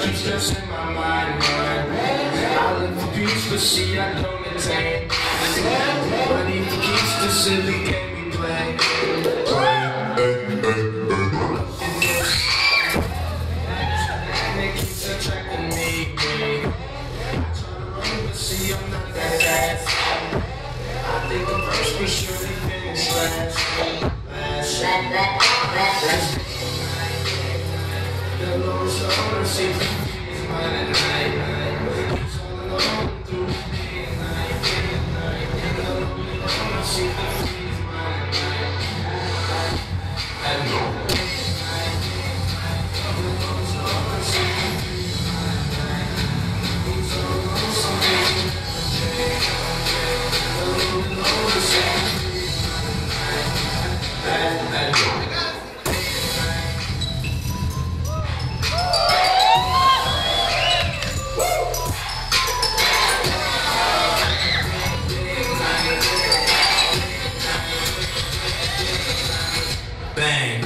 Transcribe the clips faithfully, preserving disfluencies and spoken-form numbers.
keep stressing my mind, mind. I live for peace, but see I don't attain. Money for keeps the silly game we play. And it keeps attracting me. I try to run, but see I'm not that fast. I think the first but surely finish last. Last, last. The lowest owner seems to be mine at night. He's all alone through the day and night, day and night. And the lonely owner seems to be mine at night. And the lowest owner seems to be mine at night. He's all alone, so maybe the lonely owner seems to be mine at night. And bang.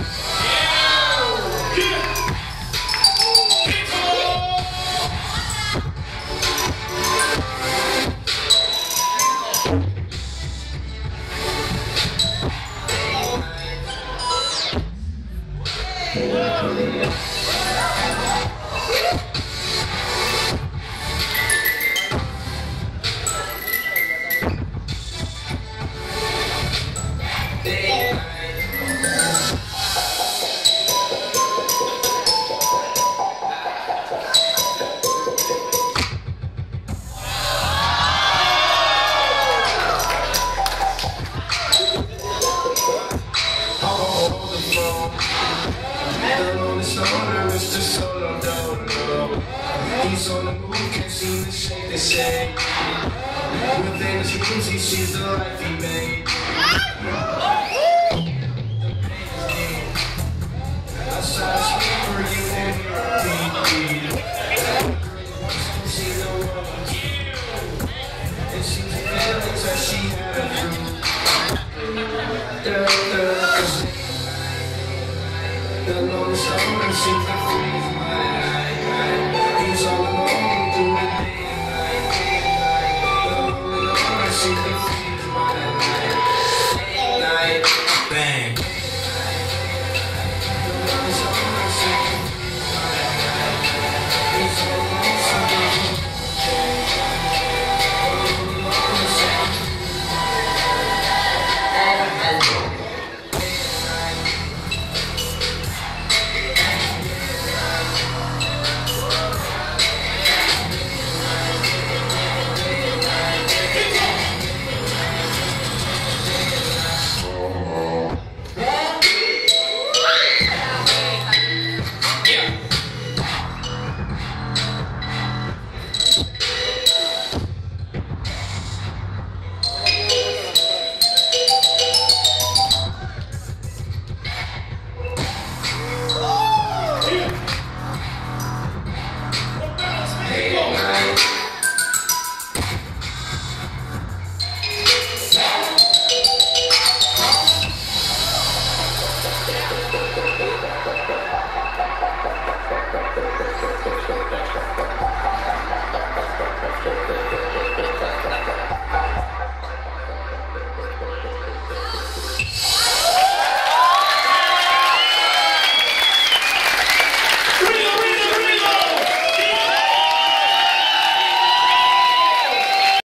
Mister Solo don't know. He's on the move, can't seem to shake the shade. Within his rooms, he sees the life he made. The pain is deep. Outside